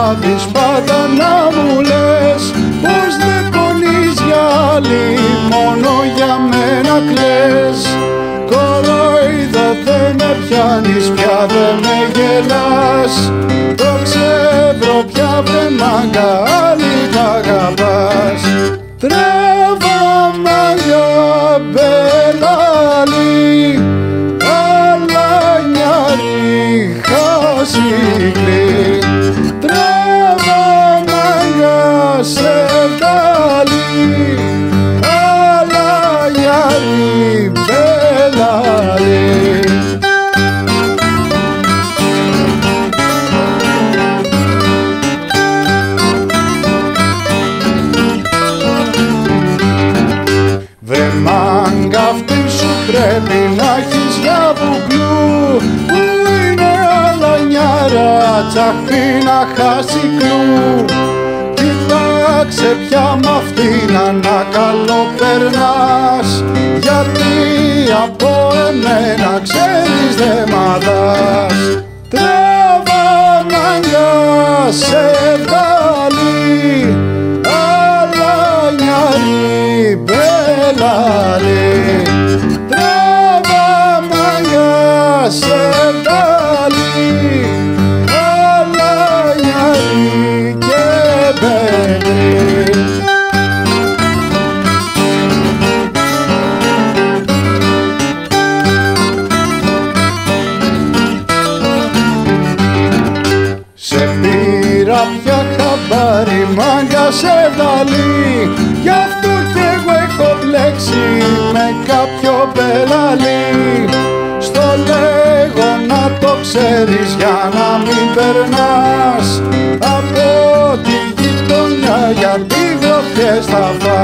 δεις πάντα να μου λες πως δεν πονείς για άλλη, μόνο για μένα κλαις. Κορόιδο δεν με πιάνεις πια, δεν με γελάς. Το ξέρω πια βρε μάγκα, άλλη τ' αγαπάς. Τράβα μάγια μπελάλι, αλανιάρι χασικλή. Τράβα μάγια σε βγάλει, αλανιάρι μπελάλι. Βρε μάγκα αυτή σου πρέπει να έχεις για βουκλού, που είναι αλανιάρα τσαχπίνα χασικλού. Κοιτάξε πια μ' αυτήν να καλοπερνάς, γιατί από εμένα ξέρεις δε μ' αδάς. Τράβα μάγκα σε βγάλει, αλανιάρι μπελάλι. Τράβα μάγκα σε βγάλει, αλανιάρι και μπέλι. Σε πήρα πια χαμπάρι μάγκα σε βγάλει, γι' αυτό κι εγώ έχω μπλέξει με κάποιο πελαλί. Στο λέγω να το ξέρεις για να μην περνάς από τη γειτονιά, γιατί γροθιές θα φας.